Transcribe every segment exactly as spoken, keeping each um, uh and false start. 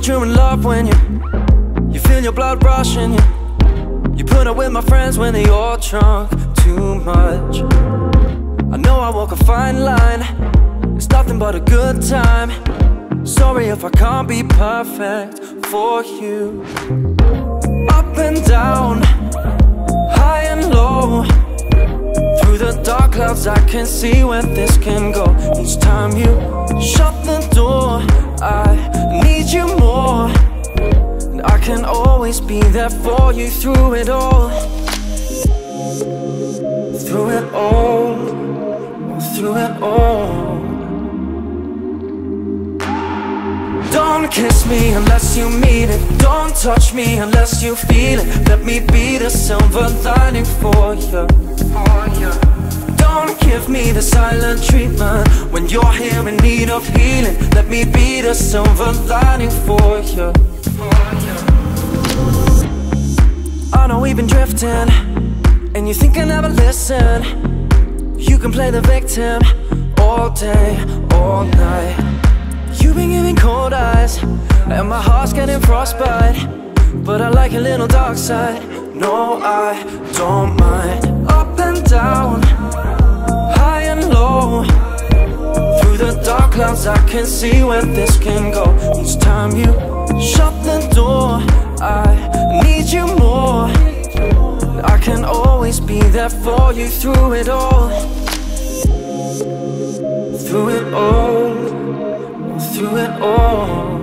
true in love when you You feel your blood rushing, you You put up with my friends when they all drunk too much. I know I walk a fine line, it's nothing but a good time. Sorry if I can't be perfect for you. Up and down, high and low, through the dark clouds I can see where this can go. Each time you shut the door, I need you more, and I can always be there for you through it all. Through it all, through it all. Don't kiss me unless you mean it. Don't touch me unless you feel it. Let me be the silver lining for you. Don't give me the silent treatment when you're here in need of healing. Let me be the silver lining for you. I know we've been drifting, and you think I never listen. You can play the victim all day, all night. You've been giving cold eyes, and my heart's getting frostbite. But I like a little dark side. No, I don't mind. Up and down, high and low, through the dark clouds I can see where this can go. Each time you shut the door, I need you more. I can always be there for you through it all. Through it all, through it all.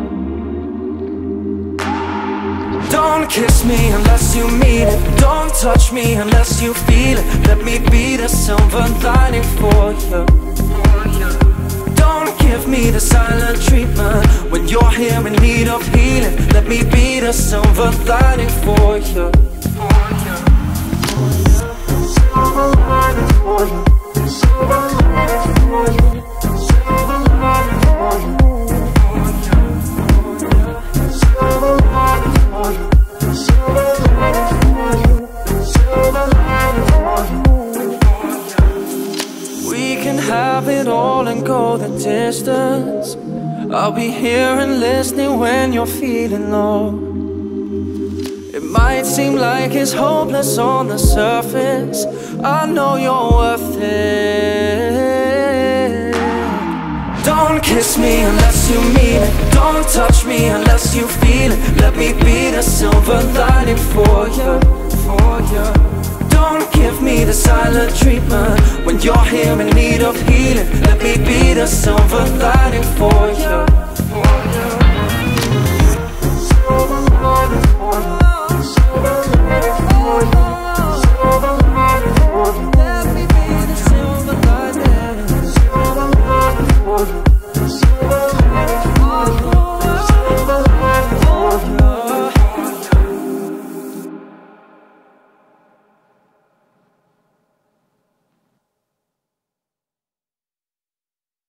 Don't kiss me unless you mean it. Don't touch me unless you feel it. Let me be the silver lining for you. Don't give me the silent treatment when you're here in need of healing. Let me be the silver lining for you. Silver lining for you. Silver lining for you. Silver lining for you. Silver lining for you. Silver lining for you. Silver lining for you. We can have it all and go the distance. I'll be here and listening when you're feeling low. It might seem like it's hopeless on the surface. I know you're worth it. Don't kiss me unless you mean it. Don't touch me unless you feel it. Let me be the silver lining for you, for you. Don't give me the silent treatment when you're here in need of healing. Let me be the silver lining for you.